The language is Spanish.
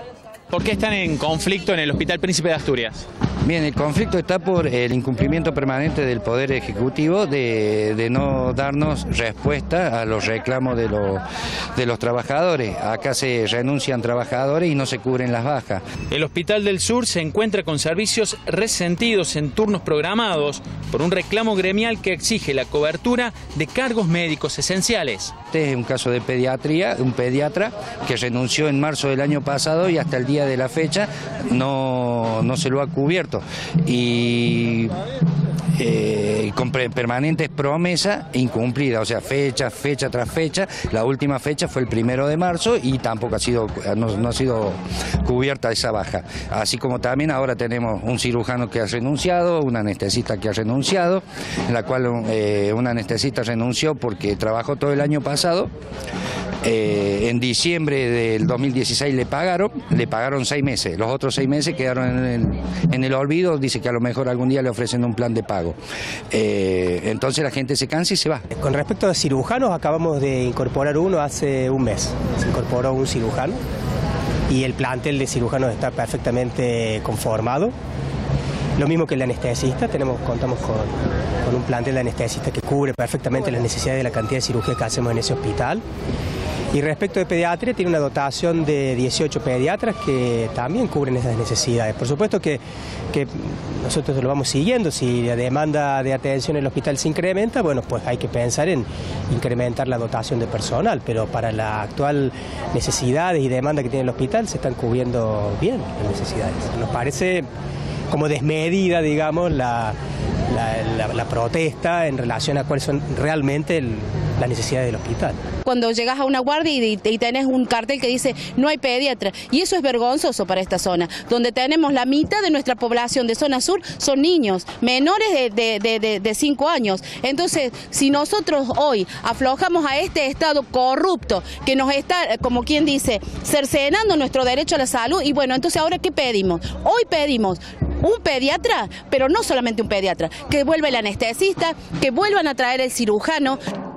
¿Por qué están en conflicto en el Hospital Príncipe de Asturias? Bien, el conflicto está por el incumplimiento permanente del Poder Ejecutivo de no darnos respuesta a los reclamos de los trabajadores. Acá se renuncian trabajadores y no se cubren las bajas. El Hospital del Sur se encuentra con servicios resentidos en turnos programados por un reclamo gremial que exige la cobertura de cargos médicos esenciales. Este es un caso de pediatría, un pediatra que renunció en marzo del año pasado y hasta el día de la fecha no se lo ha cubierto. Y con permanentes promesas incumplidas, o sea, fecha tras fecha. La última fecha fue el 1 de marzo y tampoco no ha sido cubierta esa baja. Así como también ahora tenemos un cirujano que ha renunciado, un anestesista que ha renunciado, en la cual un anestesista renunció porque trabajó todo el año pasado. En diciembre del 2016 le pagaron 6 meses, los otros 6 meses quedaron en el olvido. Dice que a lo mejor algún día le ofrecen un plan de pago. Entonces la gente se cansa y se va. Con respecto a cirujanos, acabamos de incorporar uno hace un mes. Se incorporó un cirujano y el plantel de cirujanos está perfectamente conformado. Lo mismo que el anestesista, contamos con un plantel de anestesistas que cubre perfectamente las necesidades de la cantidad de cirugía que hacemos en ese hospital. Y respecto de pediatría, tiene una dotación de 18 pediatras que también cubren esas necesidades. Por supuesto que nosotros lo vamos siguiendo. Si la demanda de atención en el hospital se incrementa, bueno, pues hay que pensar en incrementar la dotación de personal, pero para la actual necesidades y demanda que tiene el hospital se están cubriendo bien las necesidades. Nos parece como desmedida, digamos, la protesta en relación a cuáles son realmente las necesidades del hospital. Cuando llegas a una guardia y tenés un cartel que dice no hay pediatra, y eso es vergonzoso para esta zona, donde tenemos la mitad de nuestra población de zona sur son niños, menores de 5 años. Entonces, si nosotros hoy aflojamos a este Estado corrupto que nos está, como quien dice, cercenando nuestro derecho a la salud, y bueno, entonces ahora ¿qué pedimos? Hoy pedimos un pediatra, pero no solamente un pediatra, que vuelva el anestesista, que vuelvan a traer el cirujano.